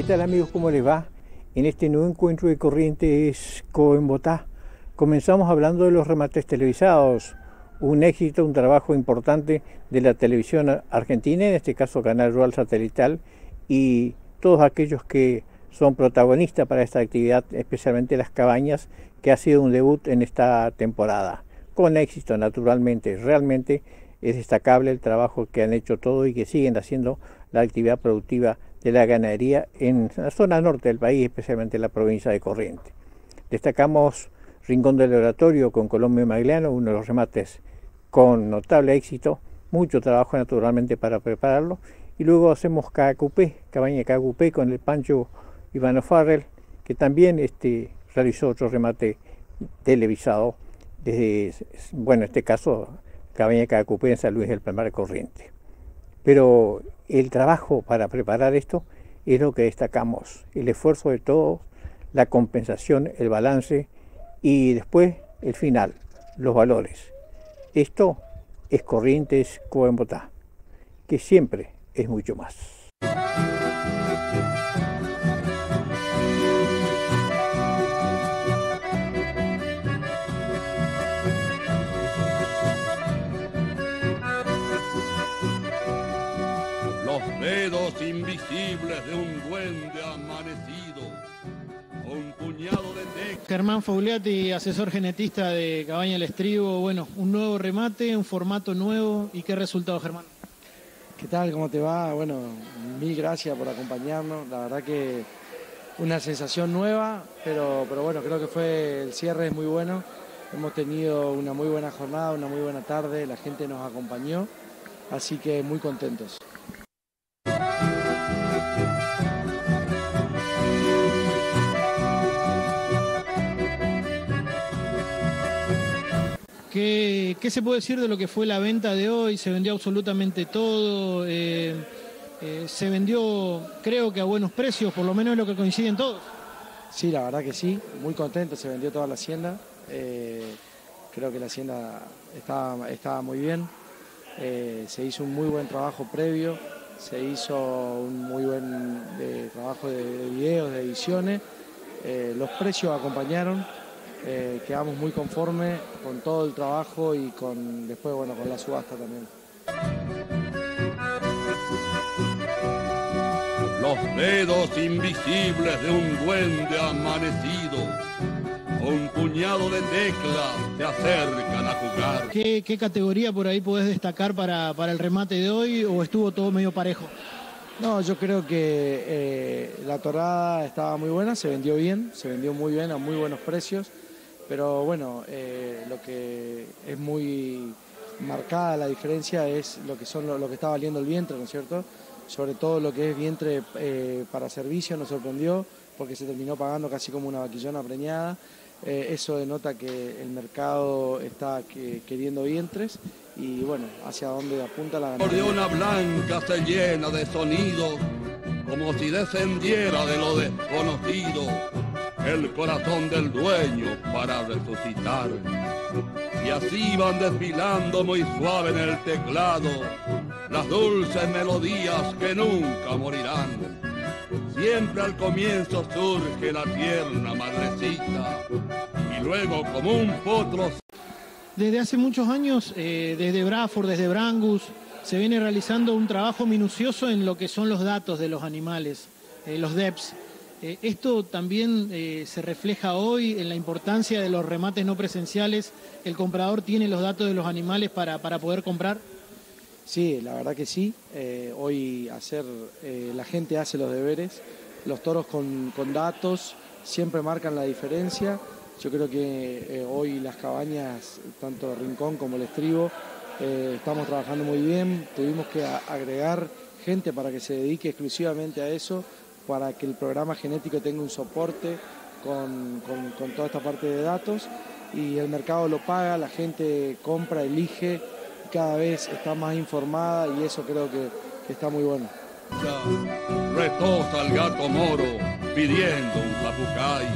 tal amigos? ¿Cómo les va? En este nuevo encuentro de Corrientes en Bogotá comenzamos hablando de los remates televisados, un éxito, un trabajo importante de la televisión argentina, en este caso Canal Rural Satelital, y todos aquellos que son protagonistas para esta actividad, especialmente las cabañas, que ha sido un debut en esta temporada, con éxito naturalmente. Realmente es destacable el trabajo que han hecho todos y que siguen haciendo la actividad productiva de la ganadería en la zona norte del país, especialmente en la provincia de Corrientes. Destacamos Rincón del Oratorio con Colombo y Magliano, uno de los remates con notable éxito, mucho trabajo naturalmente para prepararlo, y luego hacemos Cacupé, cabaña Cacupé con el Pancho Ivano Farrell, que también realizó otro remate televisado desde, bueno, en este caso cabaña Cacupé en San Luis del Palmar Corriente. Pero el trabajo para preparar esto es lo que destacamos, el esfuerzo de todos, la compensación, el balance y después el final, los valores. Esto es Corrientes en Bogotá, que siempre es mucho más. Los dedos invisibles de un duende amanecido, un puñado de texto. Germán Fauliati, asesor genetista de Cabaña El Estribo. Bueno, un nuevo remate, un formato nuevo. ¿Y qué resultado, Germán? ¿Qué tal? ¿Cómo te va? Bueno, mil gracias por acompañarnos. La verdad que una sensación nueva, pero bueno, creo que el cierre es muy bueno. Hemos tenido una muy buena jornada, una muy buena tarde, la gente nos acompañó, así que muy contentos. ¿Qué se puede decir de lo que fue la venta de hoy? Se vendió absolutamente todo, se vendió creo que a buenos precios, por lo menos es lo que coinciden todos. Sí, la verdad que sí, muy contento, se vendió toda la hacienda, creo que la hacienda estaba muy bien, se hizo un muy buen trabajo previo, se hizo un muy buen trabajo de videos, de ediciones, los precios acompañaron. Quedamos muy conformes con todo el trabajo y después con la subasta también. Los dedos invisibles de un duende amanecido, un puñado de teclas se acercan a jugar. ¿Qué categoría por ahí podés destacar para el remate de hoy o estuvo todo medio parejo? No, yo creo que la torada estaba muy buena, se vendió muy bien a muy buenos precios. Pero bueno, lo que es muy marcada la diferencia es lo que está valiendo el vientre, ¿no es cierto? Sobre todo lo que es vientre para servicio nos sorprendió porque se terminó pagando casi como una vaquillona preñada. Eso denota que el mercado está queriendo vientres y bueno, hacia dónde apunta la ganadería. Una blanca se llena de sonido como si descendiera de lo desconocido el corazón del dueño para resucitar. Y así van desfilando muy suave en el teclado las dulces melodías que nunca morirán. Siempre al comienzo surge la tierna madrecita y luego como un potro. Desde hace muchos años, desde Braford, desde Brangus, se viene realizando un trabajo minucioso en lo que son los datos de los animales, los DEPs. Esto también se refleja hoy en la importancia de los remates no presenciales. ¿El comprador tiene los datos de los animales para poder comprar? Sí, la verdad que sí. Hoy la gente hace los deberes. Los toros con datos siempre marcan la diferencia. Yo creo que hoy las cabañas, tanto Rincón como El Estribo, estamos trabajando muy bien. Tuvimos que agregar gente para que se dedique exclusivamente a eso, para que el programa genético tenga un soporte con toda esta parte de datos y el mercado lo paga, la gente compra, elige, cada vez está más informada y eso creo que está muy bueno. Ya retosa el gato moro pidiendo un zapucay.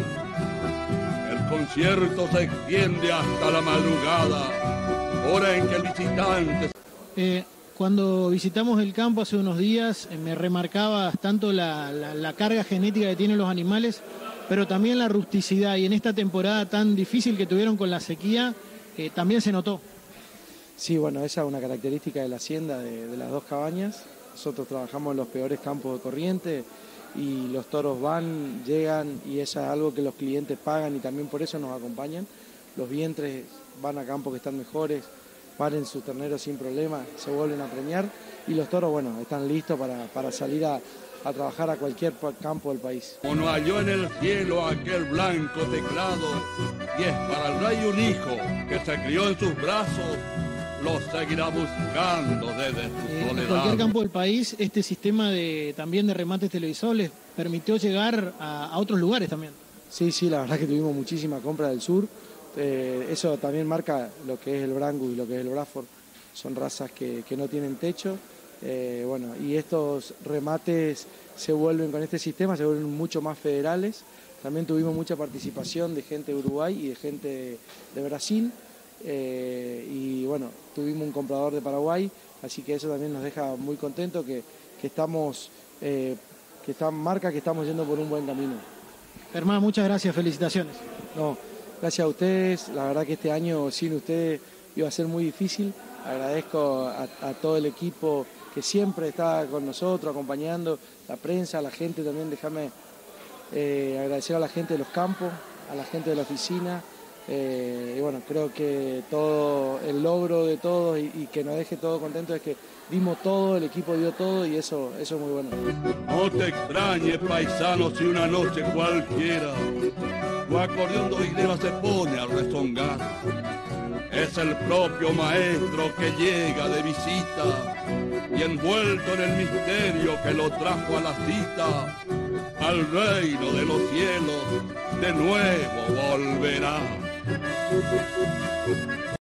El concierto se extiende hasta la madrugada, hora en que el visitante... Cuando visitamos el campo hace unos días, me remarcaba tanto la carga genética que tienen los animales, pero también la rusticidad. Y en esta temporada tan difícil que tuvieron con la sequía, también se notó. Sí, bueno, esa es una característica de la hacienda de las dos cabañas. Nosotros trabajamos en los peores campos de Corrientes y los toros van, llegan y eso es algo que los clientes pagan y también por eso nos acompañan. Los vientres van a campos que están mejores, paren sus terneros sin problema, se vuelven a preñar y los toros, bueno, están listos para salir a trabajar a cualquier campo del país. Uno halló en el cielo aquel blanco teclado y es para el rey un hijo que se crió en sus brazos, lo seguirá buscando desde su soledad. En cualquier campo del país, este sistema también de remates televisados les permitió llegar a otros lugares también. Sí, la verdad que tuvimos muchísima compra del sur. Eso también marca lo que es el Brangus y lo que es el Braford. Son razas que no tienen techo. Bueno, y estos remates se vuelven con este sistema, se vuelven mucho más federales. También tuvimos mucha participación de gente de Uruguay y de gente de Brasil. Y bueno, tuvimos un comprador de Paraguay, así que eso también nos deja muy contentos que marca que estamos yendo por un buen camino. Germán, muchas gracias, felicitaciones. No, gracias a ustedes, la verdad que este año sin ustedes iba a ser muy difícil. Agradezco a todo el equipo que siempre está con nosotros, acompañando, la prensa, a la gente también, déjame agradecer a la gente de los campos, a la gente de la oficina. Y bueno, creo que todo el logro de todos y que nos deje todo contento es que dimos todo, el equipo dio todo y eso es muy bueno. No te extrañes, paisano, si una noche cualquiera tu acordeón de hilera se pone a rezongar. Es el propio maestro que llega de visita y envuelto en el misterio que lo trajo a la cita, al reino de los cielos de nuevo volverá.